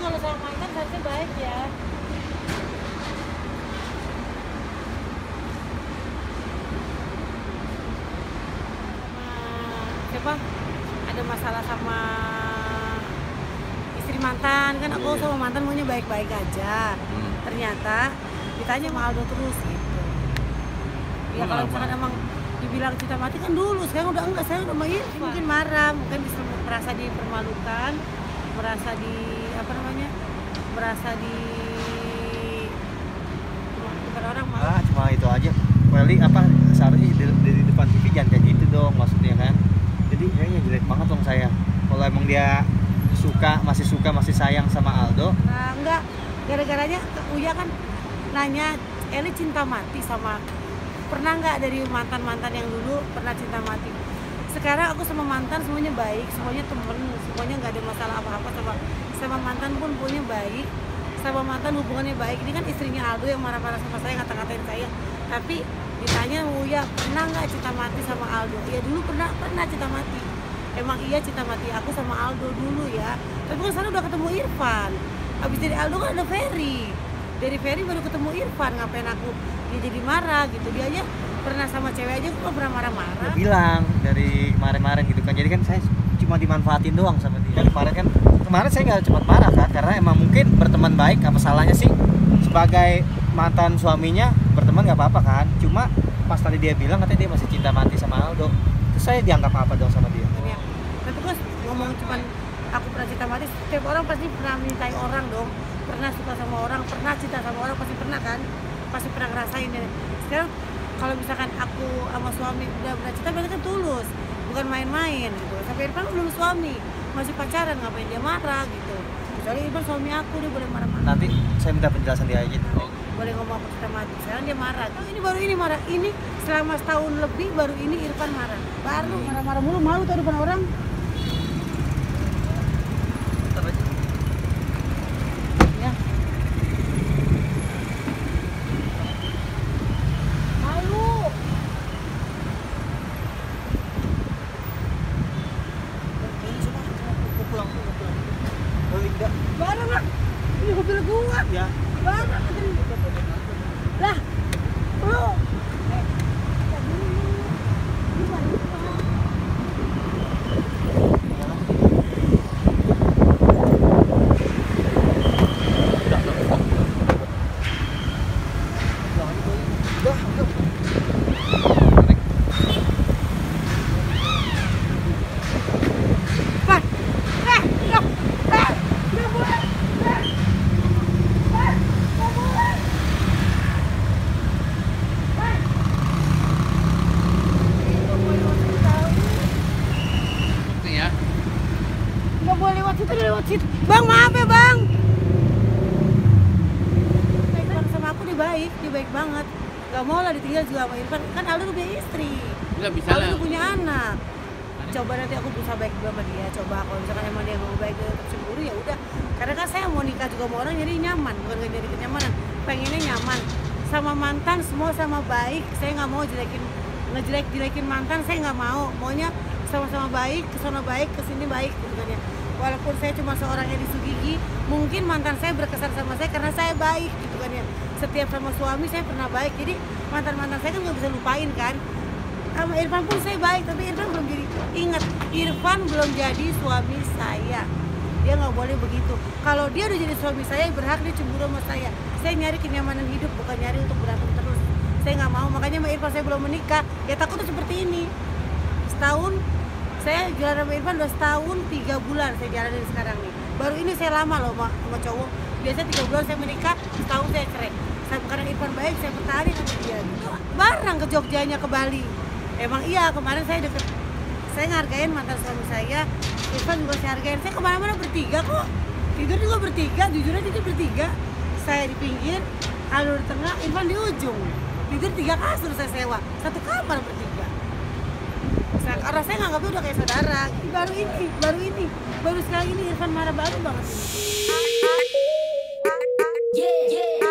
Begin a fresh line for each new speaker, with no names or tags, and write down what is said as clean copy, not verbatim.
kalau sama mantan harusnya baik ya. Siapa? Ada masalah sama istri mantan kan, aku sama mantan maunya baik-baik aja. Ternyata ditanya sama Aldo terus gitu. Ya kalau misalkan emang dibilang cinta mati kan dulu, sekarang udah enggak, saya udah main. Mungkin marah, mungkin merasa dipermalukan, merasa di apa namanya, merasa di bukan orang malah.
Cuma itu aja. Welly apa seharusnya dari depan TV jangan kayak gitu dong, maksudnya kan. Jadi kayaknya jelek banget dong saya. Kalau emang dia masih sayang sama Aldo.
Nah, enggak, gara-garanya Uya kan nanya, Eli cinta mati sama, pernah nggak dari mantan-mantan yang dulu pernah cinta mati? Sekarang aku sama mantan semuanya baik, semuanya temen, semuanya nggak ada masalah apa-apa, sama mantan pun punya baik, sama mantan hubungannya baik. Ini kan istrinya Aldo yang marah-marah sama saya, ngata-ngatain saya. Tapi ditanya Uya, pernah nggak cinta mati sama Aldo? Ya dulu pernah cinta mati. Emang iya cinta mati aku sama Aldo dulu ya. Tapi kan sekarang udah ketemu Irfan. Habis dari Aldo kan ada Ferry. Dari Ferry baru ketemu Irfan, ngapain aku dia jadi marah gitu. Dia aja pernah sama cewek aja kok pernah marah-marah.
Dia bilang dari kemarin-kemarin gitu kan. Jadi kan saya cuma dimanfaatin doang sama dia. Kemarin saya nggak cepat marah kan, karena emang mungkin berteman baik, apa salahnya sih sebagai mantan suaminya berteman nggak apa-apa kan. Cuma pas tadi dia bilang katanya dia masih cinta mati sama Aldo, terus saya dianggap apa dong sama dia?
Ya. Tapi kan ngomong cuman aku pernah cinta mati, setiap orang pasti pernah mencintai orang dong, pernah suka sama orang, pernah cinta sama orang, pasti pernah kan, pasti pernah ngerasain ya. Sekarang kalau misalkan aku sama suami udah cinta, berarti kan tulus, bukan main-main gitu. Sampai Irfan belum suami, masih pacaran, ngapain dia marah gitu. Kecuali Irfan suami aku, dia boleh marah-marah.
Nanti saya minta penjelasan dia aja.
Boleh ngomong aku cinta mati, sekarang dia marah. Oh, ini baru ini marah, ini selama setahun lebih baru ini Irfan marah. Baru marah-marah mulu, malu tuh depan orang. Ya. Malu.
Pulang. Linda.
Barang lah. Ini mobil gua.
Ya.
Barang. Lah. Lu. Nggak boleh lewat situ. Bang, maaf ya bang. Irfan sama aku dia baik banget. Gak mau lah ditinggal juga sama Irfan. Kan Aldo udah punya istri.
Nggak bisa
Aldo
lah.
udah punya anak. Coba nanti aku berusaha baik juga sama dia. Coba kalau misalkan emang dia mau baik tetap cemburu ya udah. Karena kan saya mau nikah juga sama orang jadi nyaman, bukan gak jadi kenyamanan. Pengennya nyaman. Sama mantan semua sama baik. Saya nggak mau ngejelek-jelekin mantan. Saya nggak mau. Maunya sama-sama baik, kesana baik, kesini baik gitu kan ya. Walaupun saya cuma seorang Edi Sugigi, mungkin mantan saya berkesan sama saya karena saya baik gitu kan ya. Setiap sama suami saya pernah baik, jadi mantan-mantan saya kan nggak bisa lupain kan. Sama Irfan pun saya baik, tapi Irfan belum jadi, ingat, Irfan belum jadi suami saya. Dia nggak boleh begitu. Kalau dia udah jadi suami saya, berhak dia cemburu sama saya. Saya nyari kenyamanan hidup, bukan nyari untuk berantem terus. Saya nggak mau, makanya sama Irfan saya belum menikah. Ya takut tuh seperti ini. Setahun saya jalan sama Irfan udah setahun 3 bulan saya jalanin sekarang nih. Baru ini saya lama loh sama cowok. Biasanya 3 bulan saya menikah, setahun saya cerai. Karena Irfan baik, saya pertahanin sama dia. Barang ke Jogjanya, ke Bali. Emang iya, kemarin saya deket. Saya ngehargain mantan suami saya. Irfan juga saya hargain. Saya kemana-mana bertiga kok. Tidur juga bertiga, jujur aja tidur bertiga. Saya di pinggir, Aldo di tengah, Irfan di ujung. Tidur 3 kasur saya sewa, 1 kamar bertiga. Karena saya nganggapnya udah kayak saudara. Baru sekali ini Irfan marah baru banget ini.